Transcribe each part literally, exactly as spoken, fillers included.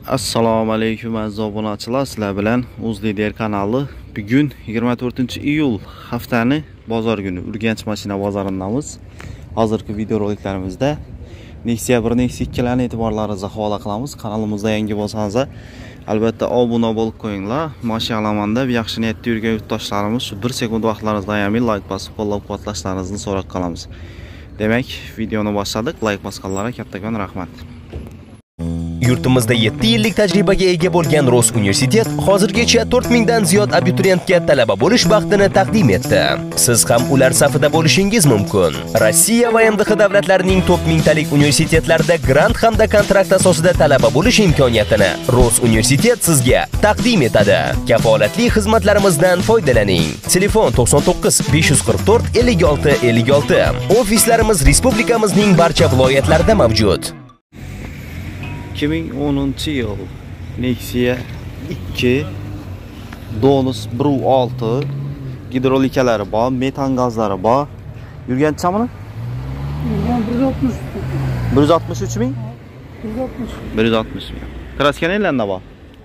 Assalomu alaykum aziz obunachilar, sizlar bilan O'zlider kanali. Bugun yigirma to'rtinchi iyul haftani bozor kuni Urganch mashina bozorindamiz. Hozirgi video roliklarimizda Nexia bir, Nexia ikki larni e'tiborlaringizga havola qilamiz. Kanalimizda yangi bo'lsangiz, albatta obuna bo'lib qo'yinglar. Mashallamanda yaxshi niyatda yurgan yurtdoshlarimiz shu bir sekund vaqtlaringizni ayamay like bosib qo'llab-quvvatlashlaringizni so'rab qolamiz. Demak, videoni boshladik. Like bosganlarga kattakon rahmat. Yurtimizda yetti yillik tajribaga ega bo'lgan Ross Universitet hozirgacha to'rt mingdan ziyod abituriyentga talaba bo'lish baxtini taqdim etdi. Siz ham ular safida bo'lishingiz mumkin. Rossiya va M D H davlatlarining to'rt mingtalik universitetlarida grant hamda kontrakt asosida talaba bo'lish imkoniyatini Ross Universitet sizga taqdim etadi. Kafolatli xizmatlarimizdan foydalaning. Telefon to'qson to'qqiz besh yuz qirq to'rt ellik olti ellik olti. Ofislarimiz respublikamizning barcha viloyatlarida mavjud. ikki ming o'ninchi yil Nexia ikki Donus bir olti gidrolikalari bor, metan gazlari bor. Yurgan chamini? Yurgan bir yuz oltmish. bir yuz oltmish uch ming? bir yuz oltmish. bir yuz oltmish ming. Kraska nelarida bor?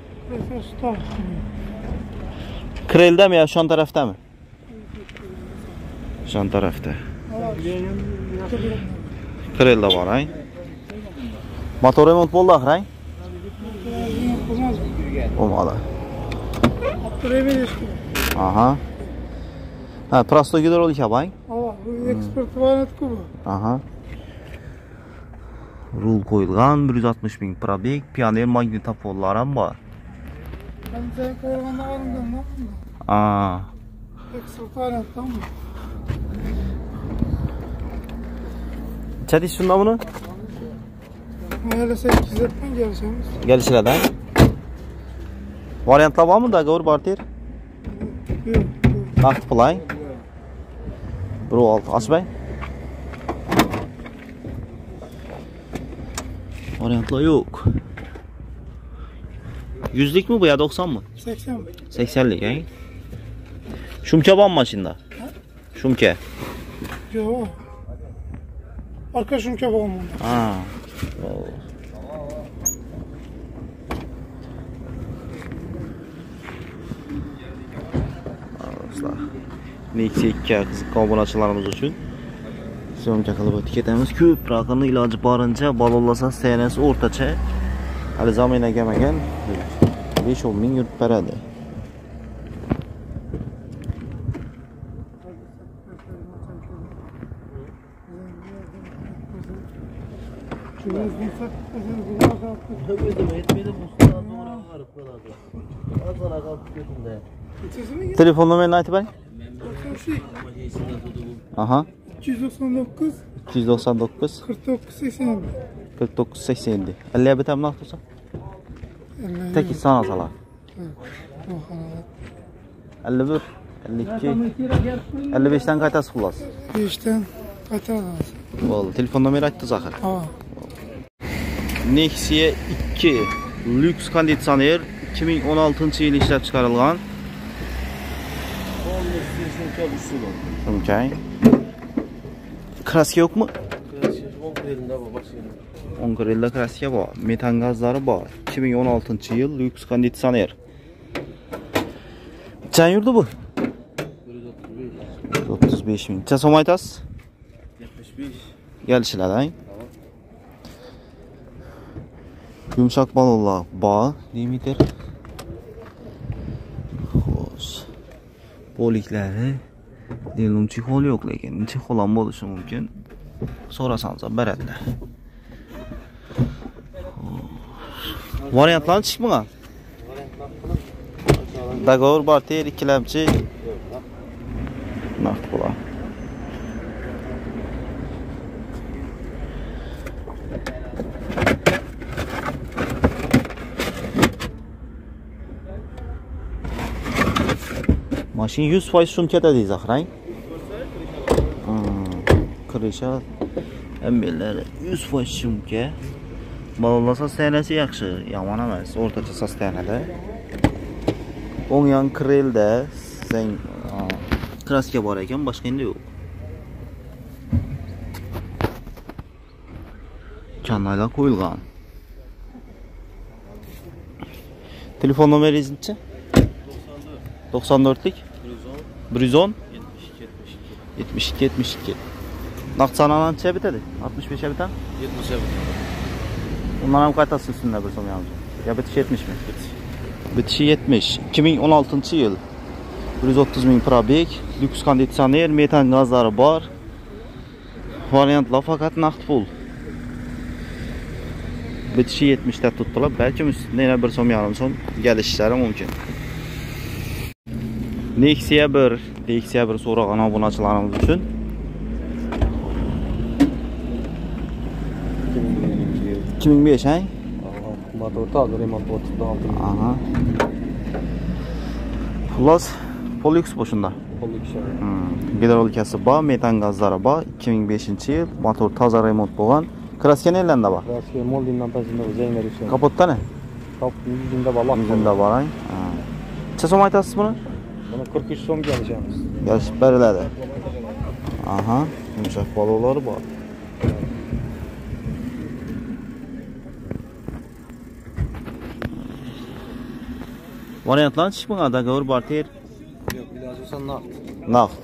Kreldami yo shon tarafdami? Shon tarafda. Krelda bor, ha? Motor remont bo'ldi, axrang? Bo'lmadi. Aha. Ha, prosto gidrolika bor. Ha, bu eksport variantku bu. Aha. Rul qo'yilgan bir yuz oltmish ming probeg, pioner magnitofonlar ham bor. Ben sen ko'rganda olingan. Aa. Eksport variantmi? Chati shunda buni? Mayli sakkiz yuzdan kelishamiz. Kelishiladi. Variantlar bormi? Dogovor barter? Yo'q. Naqd pulay. bir olti ochmang. Variantlar yo'q. yuzlikmi bu yo to'qsonmi? sakson. saksonlik, ha? Shumka bormi mashinada? Shumka. Yo'q. Arka shumka bormi? Ha. Arkadaşlar, Nexia ikki qiziq obunachilarimiz uchun syomka qilib o'tib ketamiz. Ko'p raqamni iloji boricha balonlasa senasi o'rtacha. Hali zamin egamagan besh o'n ming yurib beradi. Telefon numarini aytib bering. Aha. ikki yuz to'qson to'qqiz ikki yuz to'qson to'qqiz qirq to'qqiz sakson. qirq to'qqiz sakson. ellik bir tam naqd Tek sana sala. ellik bir, ellik ikki, ellik beshdan qaytasi xullas. beshdan qaytaramiz. Bo'ldi. Telefon nomeri aytdi axir. Ha. Nexia ikki lyuks konditsioner ikki ming o'n oltinchi yil ishlab chiqarilgan. Okay. Kraska yo'qmi? o'n grelda kraska bor. Metan gazlari bor. ikki ming o'n oltinchi yil lyuks konditsioner. Qancha yurdi bu? o'ttiz besh ming. Qancha so'm aytasiz? yetmish besh. Kelishiladi, ha? Yumshoq balonlar bor, limiter. Xo'sh. Poliklari Dilum chexol yo'q, lekin chexol ham bo'lishi mumkin. So'rasangiz beradilar. Variantlarni chiqmagan. Dogovor barter ikkilamchi. Naqd pul. Mashin yuz foiz shumkada deysiz, axrang. Kirisha ambellari yuz foiz shumka. Balonlasa senasi yaxshi, yomon emas, o'rtacha sostanada. O'ng yon krelda sen kraska bor ekan, boshqa endi yo'q. Kanallar qo'yilgan. Telefon nomeringiz-chi? to'qson to'rtlik bir yuz o'n yetmish ikki yetmish ikki. Naqd sananancha bitadi? oltmish besh bitadi? yetmish bitadi. Undan ham qaytasiz üstünde bir so'm yalnız. Ya bitishi yetmish mi? Bitishi yetmish. ikki ming o'n oltinchi yil. bir yuz o'ttiz ming probeg, lyuks konditsioner, metan gazlari bor. Variantlar faqat naqd pul. Bitishi yetmish ta tutdilar. Balkim ustida yana bir so'm yarim so'm kelishlari mumkin. Nexia bir, Nexia bir so'ragan obunachilarimiz uchun ikki ming besh, ha? Motor toza remont o'tibdi olti. Aha. Xullas, Polux bu shunda. Polux. Hmm. Gidrolikasi bor, metan gazlari bor. ikki ming beshinchi yil, motor toza remont bo'lgan. Kraska nelanda bor? Kraska moldindan tashlanib zanglar uchun. Kapotda ne? Kap yuzunda bor. Yuzunda bor, ha. Necha so'm aytasiz buni? Buni qirq uch so'mga olishamiz. Yarışib beriladi. Aha, yumshoq balolar bor. Variantlarni chiqmagan, dogovor bor ter. Yo'q, iloji bo'lsa naqd. Naqd.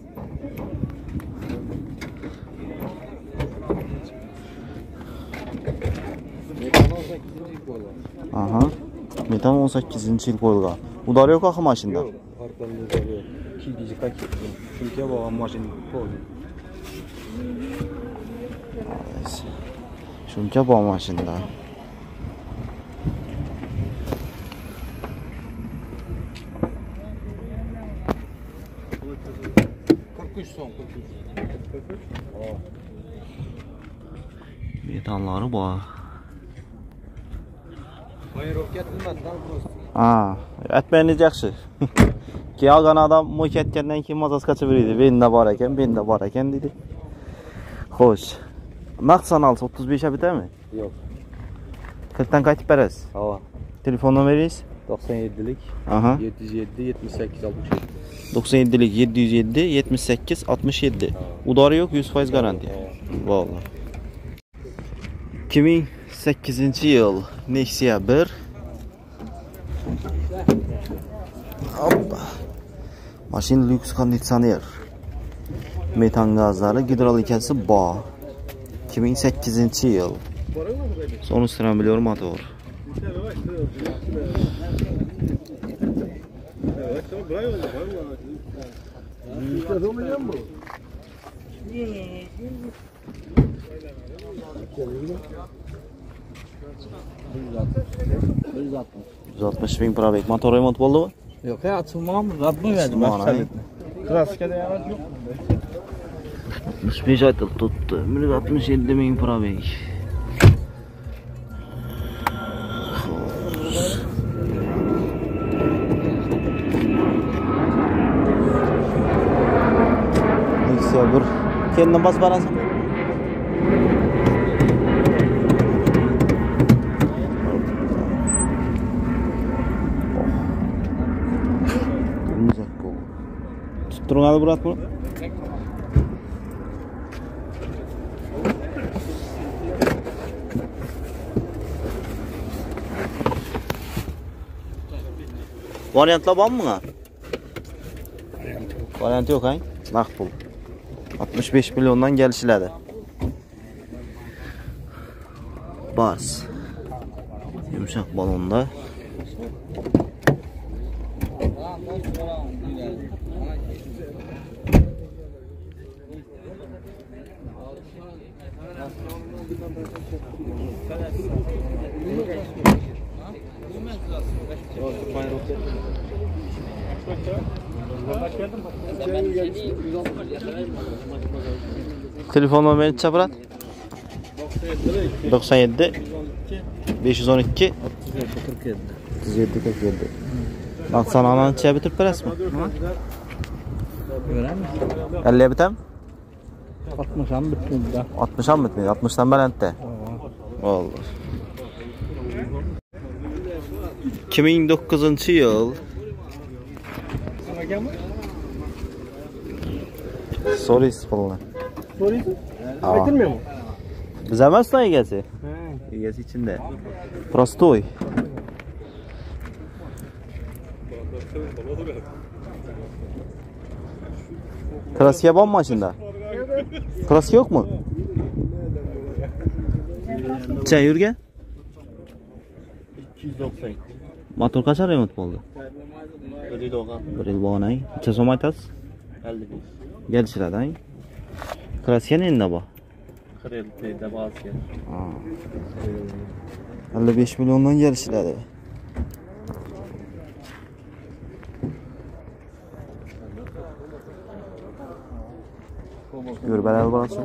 Aha. Metan o'n sakkizinchi yil qo'yilgan. Udar yo'q axı mashinada. Yo'q, arqonda udar yo'q. ikki yuz paket. Shunga bo'lgan mashina qo'ydi. Shunga bor mashinada. qirq uch so'm, qirq uch. Metanlari bor. Bayroqqa qilmasdan просто. Ha, aytmayingiz yaxshi. Kelgan odam mo'y ketgandan keyin mazasi qochib beradi. Benda bor ekan, benda bor ekan dedi. Xo'sh. Naqd sanalsa o'ttiz besh ga bitami? Yo'q. Qirqdan qaytib berasiz. Ha. Telefon nomeringiz? to'qson yedilik Aha. yetti yuz yetti yetmish sakkiz oltmish yetti. to'qson yedilik yetti yuz yetti yetmish sakkiz oltmish yetti. Udori yo'q, yuz foiz garantiya. Vallahi. ikki ming sakkizinchi yil Nexia bir. Hoppa. Mashina lyuks konditsioner. Metan gazlari, gidrolikasi bor. ikki ming sakkizinchi yil. Sonrasidan biliyorum motor. yüz altmış bin probek. Motor remont bo'ldimi? Yo'q, açılmam, Rabbim verdi. Kraskada yarat yo'q. altmış beş aytib tuttu. bir yuz altmış yedi ming probek. Nexia bir. Kendin bas barasan. Tutturun Burat bunu. Variantlar var mı? Variant yok ha? Naqd pul. altmış beş milyondan gelişiladi. Bas. Yumshoq balonda. Telefon numarayı çabrat. doksan yedi besh yuz o'n ikki otuz yedi qirq yedi. Naqd sanani necha bitirib berasizmi? ellik bitam? altmış ham bitmedi. altmış ham bitmedi. altmışdan balandda. Oldu. ikki ming dokuzunchi yil. So'raysiz pulni. So'raysiz? Aa. Aytilmaymi? Biz emasmi egasi? Ha. Egasi ichinde. Prostoy. Kraska var mı maşında? Kraska yok mu? Çay yürgen? ikki yuz dokson. Motor kaçar remont bo'ldi? bir yuz doksan. bir yil bo'lgan. Necha so'm aytasiz? ellik besh. Gelishiladi, ay. Kraska endi bu. qirq yilda ba'ziga. Ha. ellik besh milliondan gelishiladi. Yur belal borasın.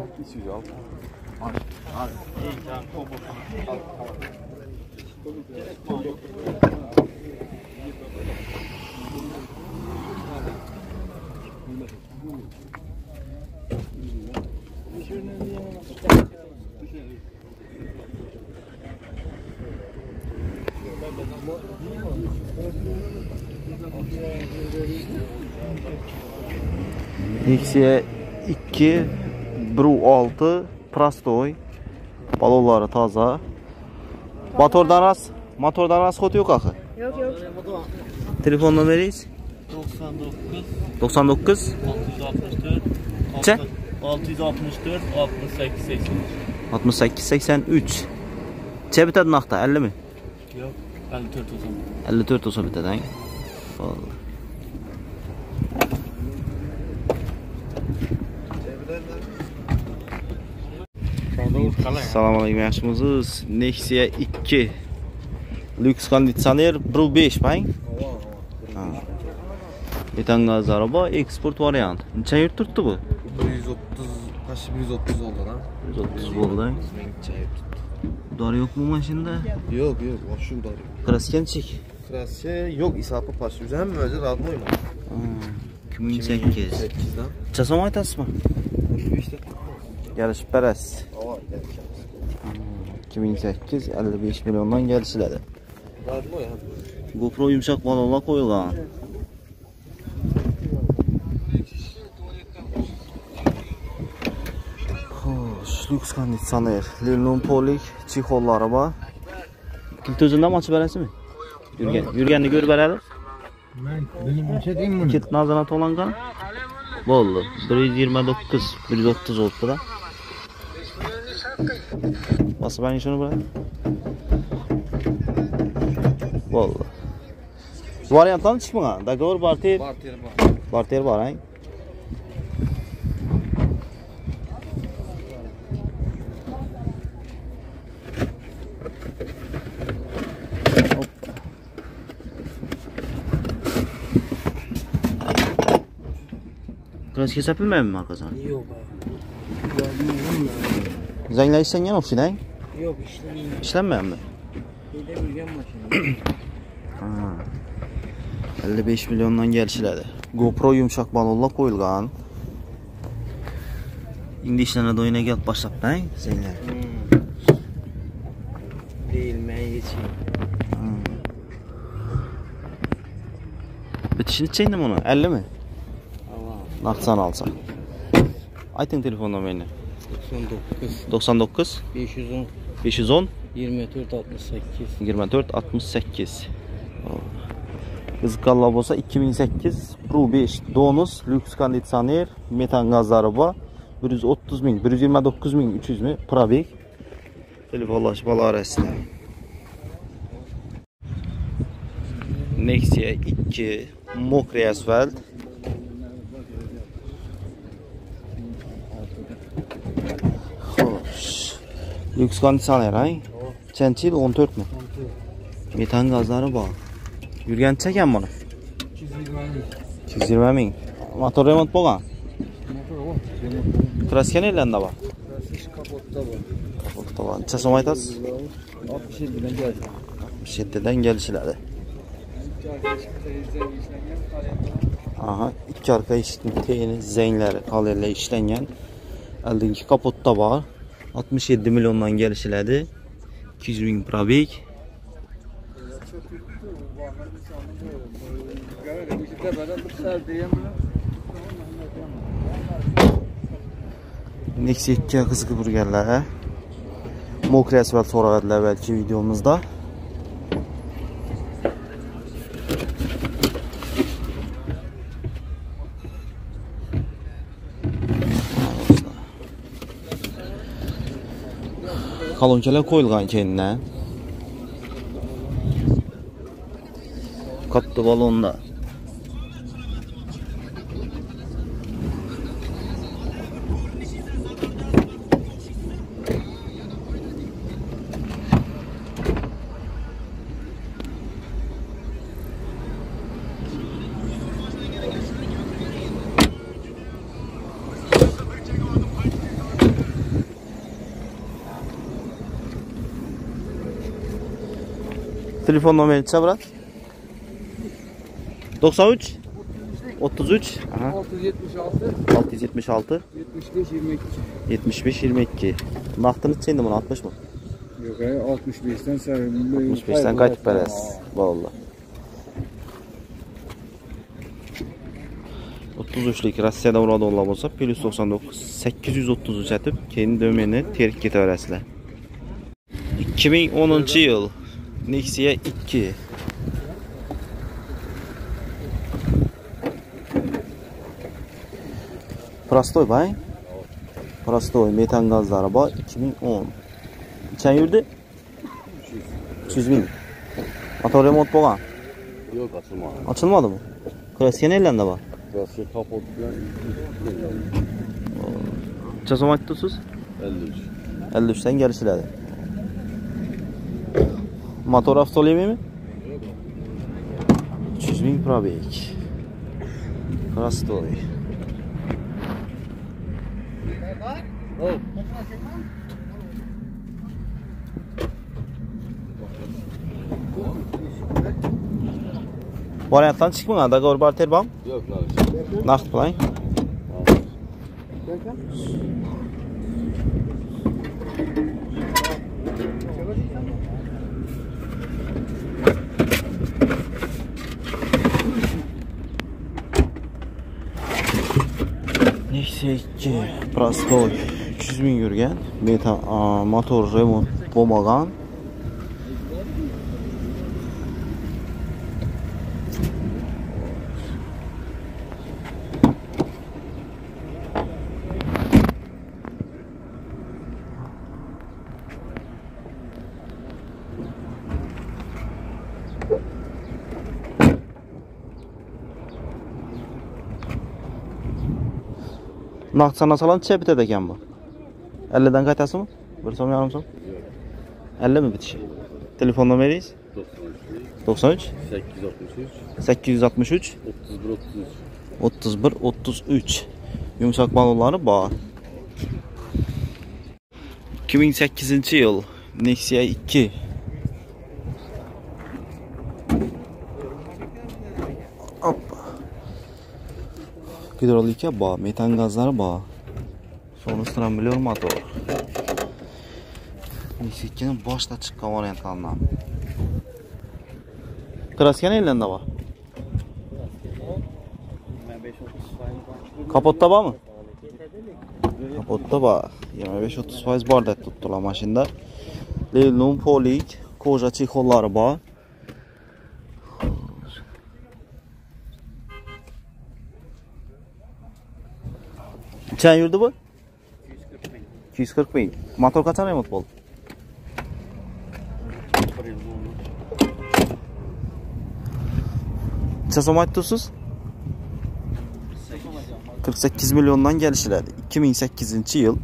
Nexia ikki bir olti prostoy. Balonları taza. Motordan ras, motordan ras xoti yo'q axı. Yok yok. Telefon nomeringiz? doksan dokuz doksan dokuz altı yüz altmış dört altı yüz altmış dört altmış sakkiz seksen üç. altmış sakkiz seksen üç. Necha bitadi naqda? elli mi? Yo'q, ellik to'rt olsa. elli to'rt olsa bitadi, ha? Vallahi. Assalomu alaykum, yaxshimisiz? Nexia ikki Lux konditsioner bir besh bang. Ha. Metan gaz araba eksport variant. Necha yurt turibdi bu? bir yuz o'ttiz, taşı bir yuz o'ttiz oldu lan. bir yuz o'ttiz bo'ldi. Udar yo'q bu mashinada? Yok yok, o şu da yok. Kraskenchik. Krasya yok, İsapı paşı. Üzem mi öyle rahat mı oyma? ikki ming sakkiz. sekiz dan. Necha so'm aytasizmi? işte. Yarışib berasiz. Ava gelişemiz. ikki ming sakkiz ellik besh milliondan gelishiladi. Rahat mı ya? GoPro yumshoq balonlar qo'yilgan. Xo'sh, Lux konditsioner, Lilon polik chexollari bor. Kilit o'zidan ochib berasizmi? Yurgan, yurganni ko'rib beradi. Ben benim bir şey diyeyim mi? Kilit nazarat olingan. Bo'ldi. bir yuz yigirma to'qqiz, bir yuz o'ttiz oltida. Bosib bering shuni bilan. Bo'ldi. Variantlarni chiqmagan. Dogovor barter. Barter var. Barter bor, ha? Kraska sapilmaymi markasini? Yok abi. Zanglar ishlangan o'xshaydi. Yok işlemiyor. Ishlanmayapti. Bir de yürüyen makine. Ha. ellik besh milliondan gelishiladi. GoPro yumshoq balonlar qo'yilgan. Endi ishlanadi, o'yina kelib boshlabdi, ha? Zanglar. Değil ben geçeyim. Bitishini necha buni? elli mi? Allah. Naqdsan olsa. Ayting telefon nomerini. doksan dokuz. doksan dokuz besh yuz o'n. besh yuz o'n yigirma to'rt altmış sekiz. yigirma to'rt oltmish sakkiz. Qiziqqanlar bo'lsa ikki ming sakkiz Pro besh Donus Lux konditsioner metan gazlari bor. bir yuz o'ttiz ming, bir yuz yigirma to'qqiz ming uch yuz mi? Probek. Telefonlash bolarasida. Nexia ikki mokriy asfalt. Xo'sh. Lux konditsioner, ha? Qancha yil? o'n to'rt mi? Metan gazlari bor. Yurgancha ekan buni? ikki yuz yigirma ming. Motor remont bo'lgan. Kraska nelarida bor? Kapotda var. Kapotda bor. Necha so'm aytasiz? altmış yedidan geldi. altmış yedidan gelishiladi. Aha, ikki arka eshikning teyini, zanglari, qolerlar ishlangan. Oldingi kapotda bor. oltmish yetti milliondan gelishiladi. ikki yuz ming probek. Nexia ikki qiziqib turganlar, ha? Mokriy asfalt so'radilar belki videomizda. Kolonkalar qo'yilgan keyindan. Katta balonda. Telefon nomeri çabrat. doksan üç otuz üç altı yüz yetmiş altı altı yüz yetmiş altı yetmiş beş yirmi iki. yetmiş beş yirmi iki. Naqdini çeydi bunu altmış mı? Yok ay altmış beşten sonra altmış beşten qaytib berasiz. Vallahi. otuz üçlik Rossiyada uradi olsa bo'lsa plus doksan dokuz sakkiz yuz o'ttiz uch atib, keyin domenni terib ketaverasizlar. ikki ming o'ninchi yil Nexia ikki. Prostoy bay. Prostoy metan gazlari bor ikki ming o'n. Qancha yurdi? uch yuz ming. Motor remont bo'lgan. Yo'q, ochilmadi. Ochilmadimi? Kraska neylanda bor? Kraska kapot bilan Necha so'm aytdingiz? ellik uch. ellik uchdan kelishiladi. Motor avtolemimi? uch yuz ming probeg. Prostoy. Variantdan chiqmagan, dogovor barter bormi? Yo'q, Naqd qiling. Nexia ikki Prostoy uch yuz ming yurgan, metan motor remont bo'lmagan. Naqd sanasalan necha bitadi ekan bu? ellikdan qaytasizmi? bir so'm yarim so'm? ellik mi bitishi? Telefon nomeringiz? doksan uch sakkiz yuz oltmish uch o'ttiz bir o'ttiz uch. Yumshoq balonlari bor. ikki ming sakkizinchi yil Nexia ikki. Hop. Gidrolika bor, metan gazlari bor. Sonrasida million motor. Nexia ikkining boshda chiqqan variantlaridan. Kraska neylanda bor? Kapotda bormi? Kapotda bor. yigirma besh o'ttiz foiz bor deb turibdilar mashinada. Lelum polik, koja chexollari bor. Qancha yurdi bu? ikki yuz qirq ming. Motor qachon remont bo'ldi? Necha so'm aytdingiz? qirq sakkiz milliondan kelishiladi. ikki ming sakkizinchi yil.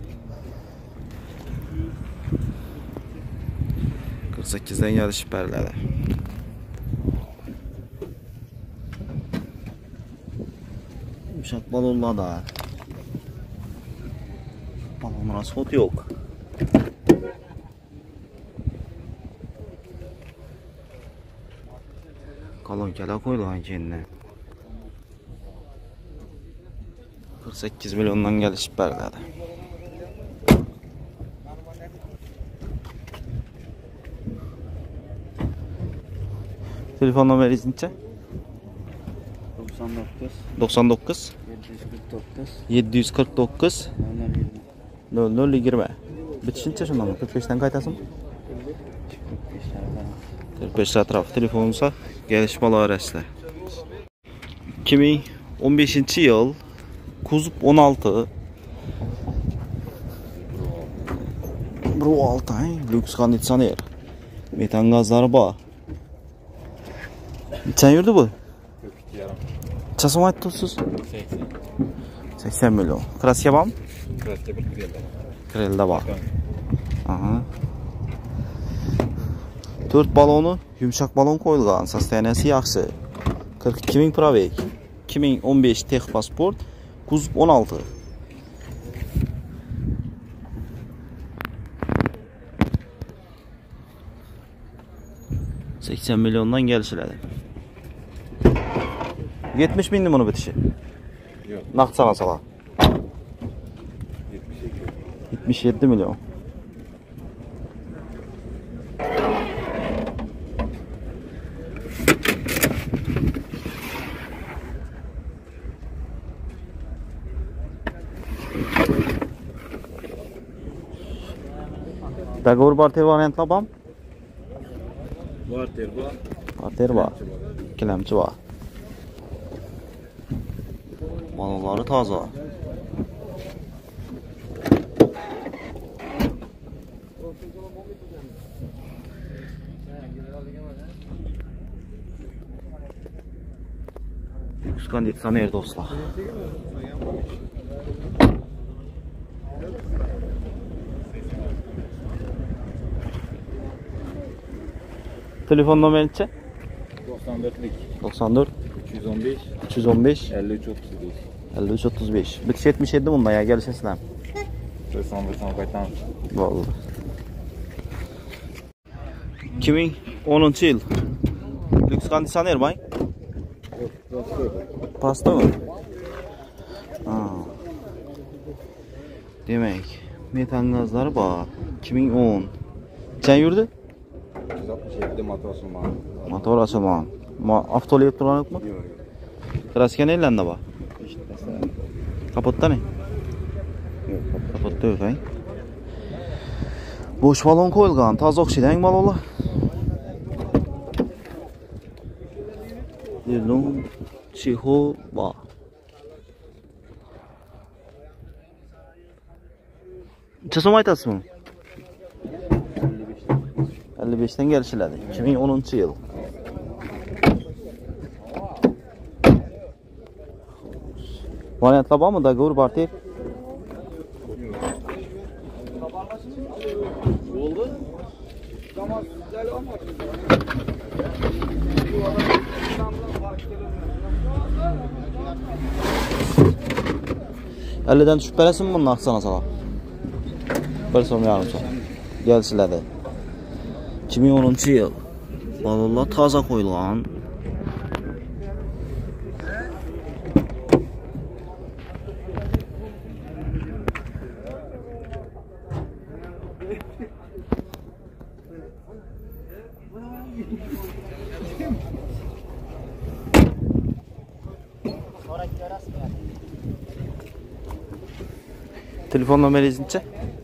qirq sakkizdan kelishib beriladi. Yumshoq balonlarda. Balon rasxod yo'q. Kolonkalar qo'yilgan keyindan. qirq sakkiz milliondan kelishib beriladi. Telefon nomeringiz necha? doksan dokuz doksan dokuz yetti yuz qirq to'qqiz nol nol yigirma. Bitishincha shundan qirq beshdan qaytasizmi? qirq besh atrof telefonsa kelishib olaverasizlar. ikki ming o'n beshinchi yil kuzov o'n olti bir olti lüks konditsioner. Metan gazlari bor. Necha yurdi bu? Necha so'm aytdingiz? sakson million. Kraska bormi? Kraska bir kirelda. Kirelda bor. Aha. to'rt baloni, yumshoq balon qo'yilgan. Sosteniyasi yaxshi. qirq ikki ming probeg. ikki ming o'n besh texpasport, kuzov o'n olti. sakson milliondan kelishiladi. yetmish mingni buni bitishi. Yo'q. Naqd sanasalar. yetmish yetti million. Dogovor barter variantlar bormi? Barter bor. Barter bor. Ikkilamchi bor. Balonlari toza. Lüks konditsioner do'stlar. Telefon nomerinchi? to'qson to'rtlik. to'qson to'rt uch yuz o'n besh uch yuz o'n besh ellik uch o'ttiz besh. ellik uch o'ttiz besh. Bitish yetmish yetti bunda ya kelishasizlar. to'qson to'qson qaytamiz. Bo'ldi. ikki ming o'ninchi yil. Lüks konditsioner bang. Pastami? Ha. Demak, metan gazlari bor. ikki ming o'n. Necha yurdi? yuz oltmish yetti motor summan. Motor açılman. Ma avtolib turan yo'qmi? Yo'q. Kraska neylanda bor? Kapotda ne? Yo'q. Kapotda yo'q, ha? Bo'sh balon qo'yilgan, toza o'xshaydi balonlar. Yellow Chiho bor. Necha so'm aytasiz buni? ellik besh dan kelishiladi. ikki ming o'ninchi yil. Variantlar bormi? Dogovor barter. Bo'ldi. ellik dan tushib berasizmi buni naqd sanasalar? bir so'm yarim so'm. Kelishiladi. ikki ming o'ninchi yil. Balonlar toza qo'yilgan. Telefon nomeringiz necha?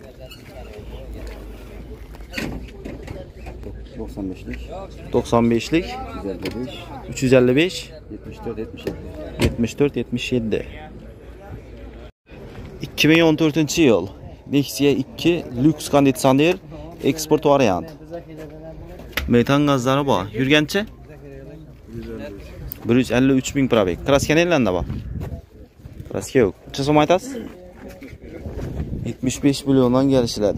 to'qson beshlik. to'qson beshlik uch yuz ellik besh uch yuz ellik besh yetmish to'rt yetmish yetti. yetmish to'rt yetmish yetti. ikki ming o'n to'rtinchi yil. Nexia ikki lüks konditsioner eksport variant. Metan gazlari bor. Yurgancha? bir yuz ellik uch ming probeg. Kraska neylanda bor? Kraska yo'q. Necha so'm aytasiz? yetmish besh milliondan kelishiladi.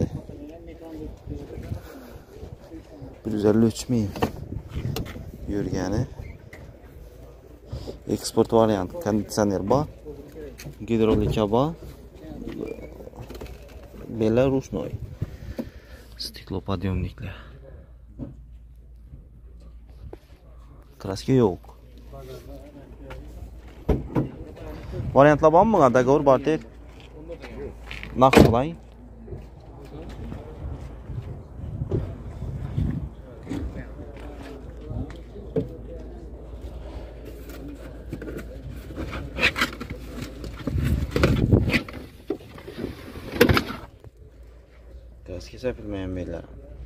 bir yuz ellik uch ming yurgani. Eksport variant konditsioner bor. Gidrolika bor. Belarusnoy. Stiklopodъемniklar. Kraska yo'q. Variantlar bormi? Dogovor barter. Naqd qiling. Kraska sepilmagan bellar.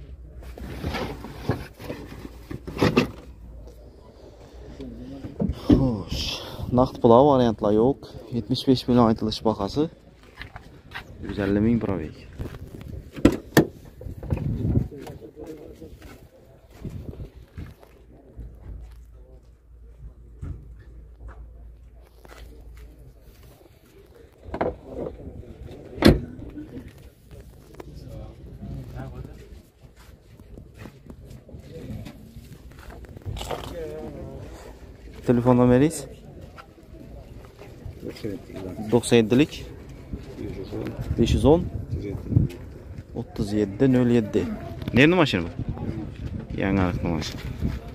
Xo'sh, naqd pul variantlar yo'q. yetmish besh million aytilish bahasi. yuz ellik ming probeg. telefon nomeringiz? doksan yettilik besh yuz o'n o'ttiz yetti nol yetti. Nerede mashina bu? Yangi mashina.